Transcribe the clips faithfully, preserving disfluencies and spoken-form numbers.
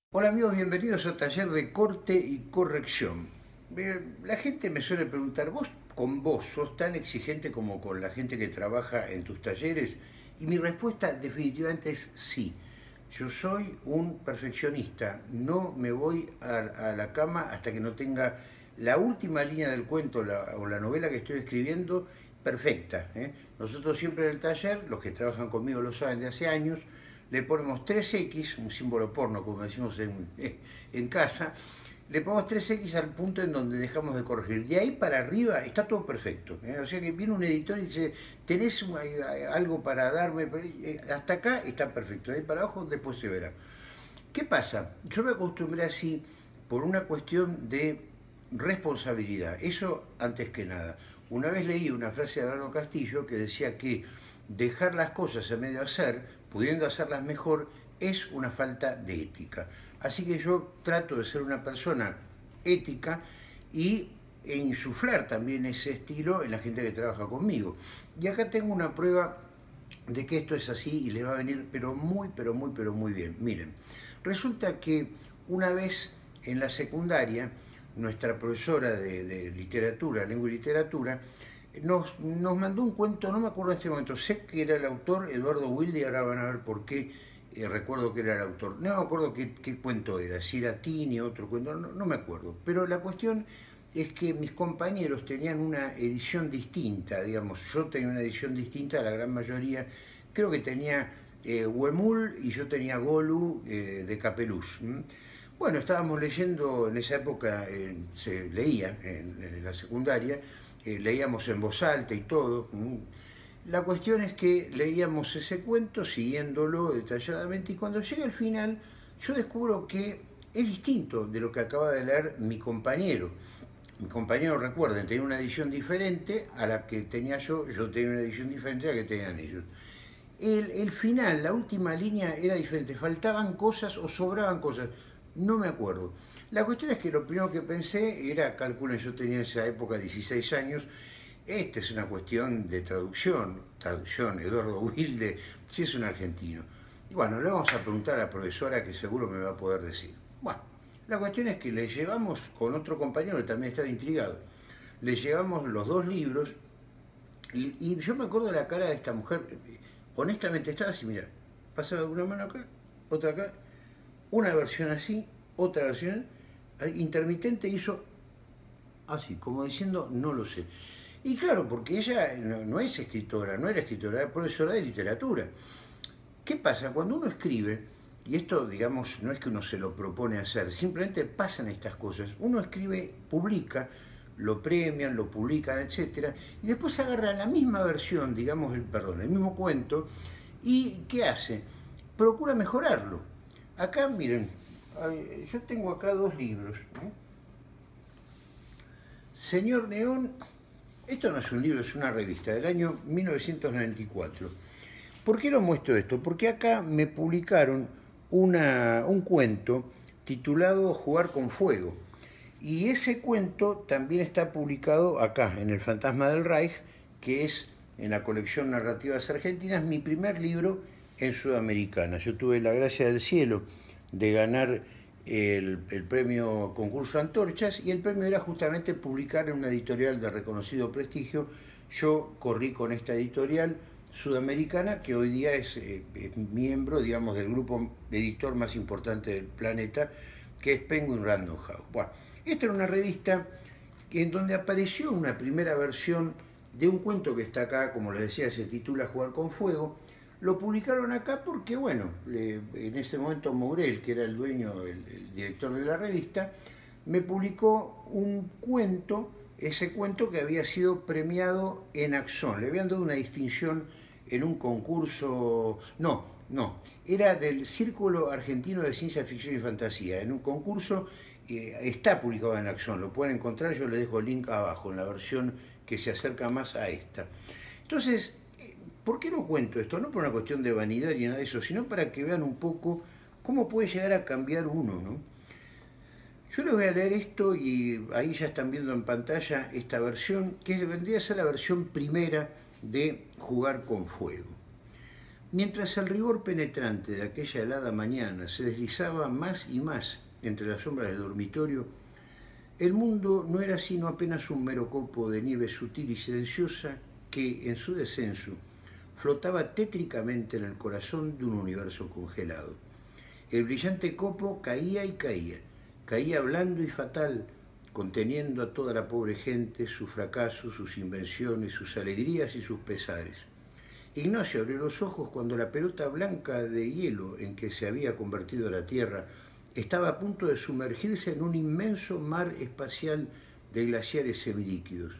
Hola amigos, bienvenidos a Taller de Corte y Corrección. Eh, La gente me suele preguntar, ¿vos con vos sos tan exigente como con la gente que trabaja en tus talleres? Y mi respuesta definitivamente es sí. Yo soy un perfeccionista, no me voy a, a la cama hasta que no tenga la última línea del cuento la- o la novela que estoy escribiendo perfecta, ¿eh? Nosotros siempre en el taller, los que trabajan conmigo lo saben de hace años, le ponemos tres equis, un símbolo porno como decimos en, eh, en casa, le ponemos tres equis al punto en donde dejamos de corregir. De ahí para arriba está todo perfecto, ¿eh? O sea que viene un editor y dice, ¿tenés algo para darme? Eh, Hasta acá está perfecto, de ahí para abajo después se verá. ¿Qué pasa? Yo me acostumbré así por una cuestión de responsabilidad, eso antes que nada. Una vez leí una frase de Abraham Castillo que decía que dejar las cosas a medio hacer, pudiendo hacerlas mejor, es una falta de ética. Así que yo trato de ser una persona ética y e insuflar también ese estilo en la gente que trabaja conmigo. Y acá tengo una prueba de que esto es así y les va a venir pero muy, pero muy, pero muy bien. Miren, resulta que una vez en la secundaria, nuestra profesora de, de literatura, lengua y literatura, nos, nos mandó un cuento, no me acuerdo en este momento, sé que era el autor Eduardo Wilde, ahora van a ver por qué eh, recuerdo que era el autor. No me acuerdo qué, qué cuento era, si era Tini, otro cuento, no, no me acuerdo. Pero la cuestión es que mis compañeros tenían una edición distinta, digamos, yo tenía una edición distinta a la gran mayoría, creo que tenía eh, Huemul y yo tenía Golu eh, de Capeluz. ¿m? Bueno, estábamos leyendo, en esa época eh, se leía en, en la secundaria, eh, leíamos en voz alta y todo. ¿m? La cuestión es que leíamos ese cuento siguiéndolo detalladamente y cuando llega al final yo descubro que es distinto de lo que acaba de leer mi compañero. Mi compañero, recuerden, tenía una edición diferente a la que tenía yo, yo tenía una edición diferente a la que tenían ellos. El, el final, la última línea era diferente, faltaban cosas o sobraban cosas, no me acuerdo. La cuestión es que lo primero que pensé era, calculen, yo tenía en esa época dieciséis años, esta es una cuestión de traducción, traducción, Eduardo Wilde, si es un argentino. Y bueno, le vamos a preguntar a la profesora que seguro me va a poder decir. Bueno, la cuestión es que le llevamos con otro compañero que también estaba intrigado, le llevamos los dos libros y, y yo me acuerdo de la cara de esta mujer, honestamente estaba así, mira, pasaba una mano acá, otra acá, una versión así, otra versión intermitente hizo así, como diciendo no lo sé. Y claro, porque ella no, no es escritora, no era escritora, era profesora de literatura. ¿Qué pasa? Cuando uno escribe, y esto digamos no es que uno se lo propone hacer, simplemente pasan estas cosas, uno escribe, publica, lo premian, lo publican, etcétera, y después agarra la misma versión, digamos, el, perdón, el mismo cuento, y ¿qué hace? Procura mejorarlo. Acá, miren, yo tengo acá dos libros. ¿eh? Señor Neón, esto no es un libro, es una revista del año mil novecientos noventa y cuatro. ¿Por qué lo muestro esto? Porque acá me publicaron una, un cuento titulado Jugar con Fuego. Y ese cuento también está publicado acá, en El Fantasma del Reich, que es en la colección Narrativas Argentinas, mi primer libro en Sudamericana. Yo tuve la gracia del cielo de ganar el, el premio concurso Antorchas y el premio era justamente publicar en una editorial de reconocido prestigio. Yo corrí con esta editorial sudamericana que hoy día es, eh, es miembro, digamos, del grupo editor más importante del planeta, que es Penguin Random House. Bueno, esta era una revista en donde apareció una primera versión de un cuento que está acá, como les decía, se titula Jugar con Fuego. Lo publicaron acá porque, bueno, le, en ese momento Mourel, que era el dueño, el, el director de la revista, me publicó un cuento, ese cuento que había sido premiado en Axón. Le habían dado una distinción en un concurso, no, no, era del Círculo Argentino de Ciencia Ficción y Fantasía, en un concurso, eh, está publicado en Axón, lo pueden encontrar, yo les dejo el link abajo, en la versión que se acerca más a esta. Entonces, ¿por qué no cuento esto? No por una cuestión de vanidad ni nada de eso, sino para que vean un poco cómo puede llegar a cambiar uno, ¿no? Yo les voy a leer esto y ahí ya están viendo en pantalla esta versión, que vendría a ser la versión primera de Jugar con Fuego. Mientras el rigor penetrante de aquella helada mañana se deslizaba más y más entre las sombras del dormitorio, el mundo no era sino apenas un mero copo de nieve sutil y silenciosa que, en su descenso, flotaba tétricamente en el corazón de un universo congelado. El brillante copo caía y caía, caía blando y fatal, conteniendo a toda la pobre gente, sus fracasos, sus invenciones, sus alegrías y sus pesares. Ignacio abrió los ojos cuando la pelota blanca de hielo en que se había convertido la Tierra estaba a punto de sumergirse en un inmenso mar espacial de glaciares semilíquidos.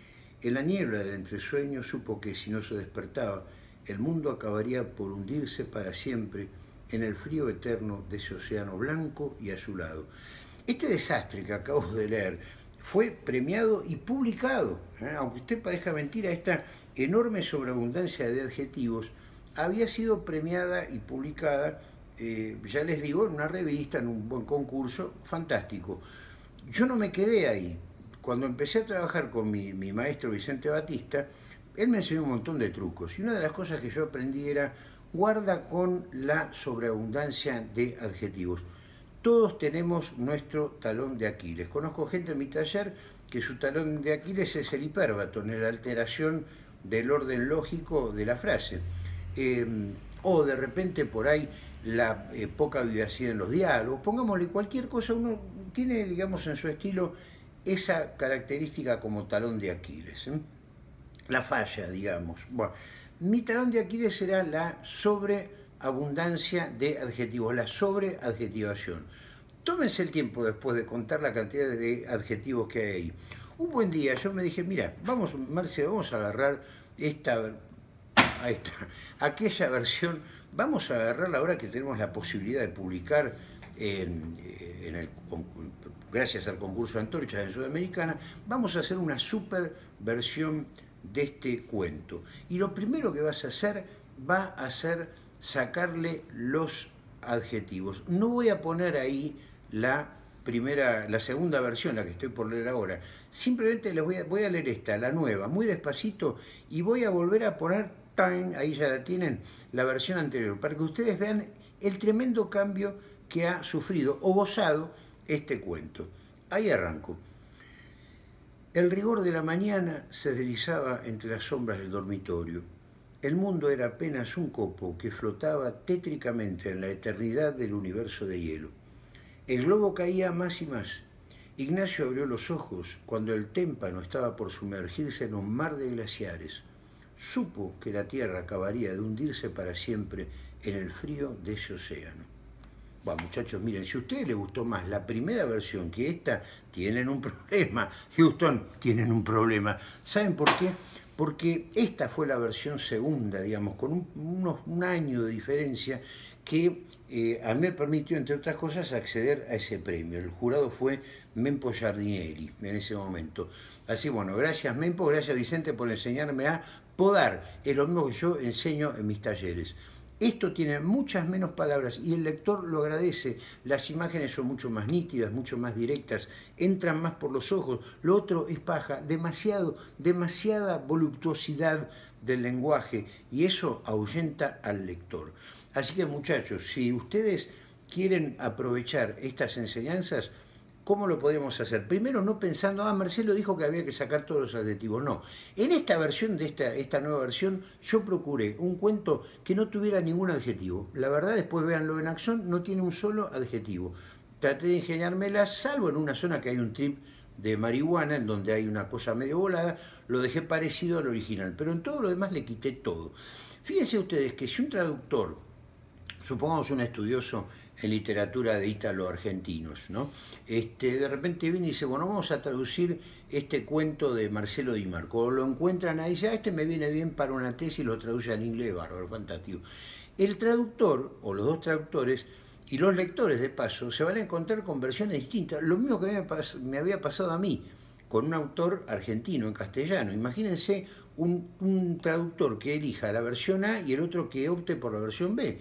En la niebla del entresueño supo que si no se despertaba, el mundo acabaría por hundirse para siempre en el frío eterno de ese océano blanco y azulado. Este desastre que acabo de leer fue premiado y publicado, ¿eh? Aunque usted parezca mentira, esta enorme sobreabundancia de adjetivos había sido premiada y publicada, eh, ya les digo, en una revista, en un buen concurso, fantástico. Yo no me quedé ahí. Cuando empecé a trabajar con mi, mi maestro Vicente Batista, él me enseñó un montón de trucos, y una de las cosas que yo aprendí era: guarda con la sobreabundancia de adjetivos. Todos tenemos nuestro talón de Aquiles. Conozco gente en mi taller que su talón de Aquiles es el hipérbaton, es la alteración del orden lógico de la frase. Eh, o de repente por ahí la eh, poca vivacidad en los diálogos. Pongámosle cualquier cosa, uno tiene, digamos, en su estilo esa característica como talón de Aquiles, ¿eh? La falla, digamos. Bueno, mi talón de Aquiles será la sobreabundancia de adjetivos, la sobreadjetivación. Tómense el tiempo después de contar la cantidad de adjetivos que hay ahí. Un buen día yo me dije, mira, vamos, Marce, vamos a agarrar esta, a esta, aquella versión, vamos a agarrarla ahora que tenemos la posibilidad de publicar en, en el, gracias al concurso de Antorchas en Sudamericana, vamos a hacer una super versión de este cuento. Y lo primero que vas a hacer va a ser sacarle los adjetivos. No voy a poner ahí la primera, la segunda versión, la que estoy por leer ahora. Simplemente les voy a, voy a leer esta, la nueva, muy despacito, y voy a volver a poner, time, ahí ya la tienen, la versión anterior, para que ustedes vean el tremendo cambio que ha sufrido o gozado este cuento. Ahí arranco. El rigor de la mañana se deslizaba entre las sombras del dormitorio. El mundo era apenas un copo que flotaba tétricamente en la eternidad del universo de hielo. El globo caía más y más. Ignacio abrió los ojos cuando el témpano estaba por sumergirse en un mar de glaciares. Supo que la Tierra acabaría de hundirse para siempre en el frío de ese océano. Bueno, muchachos, miren, si a ustedes les gustó más la primera versión que esta, tienen un problema. Houston, tienen un problema. ¿Saben por qué? Porque esta fue la versión segunda, digamos, con un, unos, un año de diferencia que eh, a mí me permitió, entre otras cosas, acceder a ese premio. El jurado fue Mempo Giardinelli en ese momento. Así, bueno, gracias Mempo, gracias Vicente por enseñarme a podar. Es lo mismo que yo enseño en mis talleres. Esto tiene muchas menos palabras y el lector lo agradece. Las imágenes son mucho más nítidas, mucho más directas, entran más por los ojos. Lo otro es paja, demasiado, demasiada voluptuosidad del lenguaje y eso ahuyenta al lector. Así que muchachos, si ustedes quieren aprovechar estas enseñanzas, ¿cómo lo podemos hacer? Primero, no pensando, ah, Marcelo dijo que había que sacar todos los adjetivos. No, en esta versión, de esta, esta nueva versión, yo procuré un cuento que no tuviera ningún adjetivo. La verdad, después véanlo en acción, no tiene un solo adjetivo. Traté de ingeniármela, salvo en una zona que hay un trip de marihuana, en donde hay una cosa medio volada, lo dejé parecido al original, pero en todo lo demás le quité todo. Fíjense ustedes que si un traductor, supongamos un estudioso en literatura de ítalo-argentinos, ¿no? Este, de repente viene y dice, bueno, vamos a traducir este cuento de Marcelo Di Marco. Lo encuentran ahí y dice, ah, este me viene bien para una tesis, lo traduce al inglés, bárbaro, fantástico. El traductor, o los dos traductores, y los lectores, de paso, se van a encontrar con versiones distintas. Lo mismo que me había pasado a mí, con un autor argentino en castellano. Imagínense un, un traductor que elija la versión A y el otro que opte por la versión B.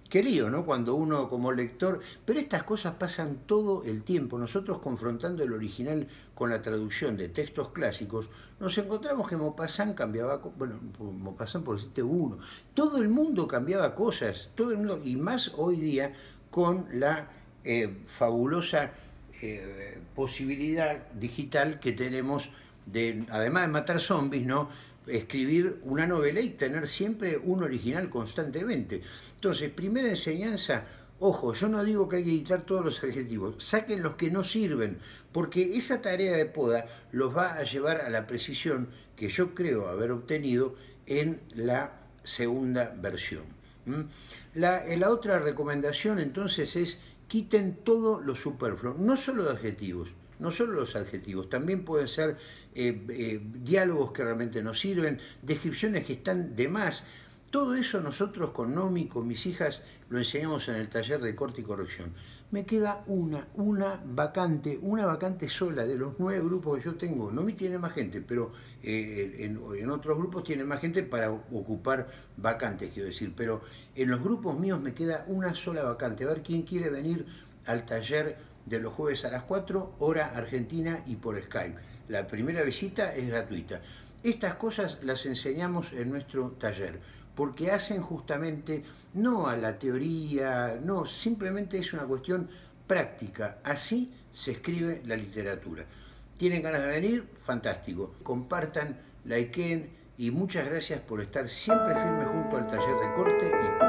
Qué lío, ¿no? Cuando uno como lector... Pero estas cosas pasan todo el tiempo. Nosotros confrontando el original con la traducción de textos clásicos, nos encontramos que Maupassant cambiaba... Bueno, Maupassant por decirte uno. Todo el mundo cambiaba cosas, todo el mundo, y más hoy día con la eh, fabulosa eh, posibilidad digital que tenemos de, además de matar zombies, ¿no? Escribir una novela y tener siempre un original constantemente. Entonces, primera enseñanza, ojo, yo no digo que hay que editar todos los adjetivos, saquen los que no sirven, porque esa tarea de poda los va a llevar a la precisión que yo creo haber obtenido en la segunda versión. ¿Mm? La, la otra recomendación entonces es quiten todo lo superfluo, no solo de adjetivos, no solo los adjetivos, también pueden ser eh, eh, diálogos que realmente nos sirven, descripciones que están de más. Todo eso nosotros con Nomi, con mis hijas, lo enseñamos en el taller de corte y corrección. Me queda una, una vacante, una vacante sola de los nueve grupos que yo tengo. Nomi tiene más gente, pero eh, en, en otros grupos tiene más gente para ocupar vacantes, quiero decir. Pero en los grupos míos me queda una sola vacante. A ver quién quiere venir al taller de los jueves a las cuatro, hora argentina y por Skype. La primera visita es gratuita. Estas cosas las enseñamos en nuestro taller, porque hacen justamente, no a la teoría, no, simplemente es una cuestión práctica. Así se escribe la literatura. ¿Tienen ganas de venir? Fantástico. Compartan, likeen y muchas gracias por estar siempre firmes junto al taller de corte y